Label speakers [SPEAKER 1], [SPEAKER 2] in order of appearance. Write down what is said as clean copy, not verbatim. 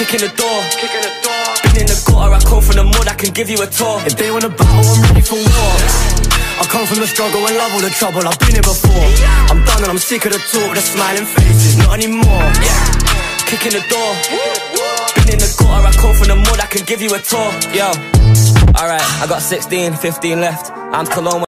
[SPEAKER 1] kicking the door. Been in the gutter, I come from the mud, I can give you a tour. If they wanna battle, I'm ready for war. I come from the struggle and love all the trouble, I've been here before. I'm done and I'm sick of the talk, the smiling faces, not anymore. Kicking the door. Been in the gutter, I come from the mud, I can give you a tour. Yo, alright, I got 16, 15 left. I'm Cologne.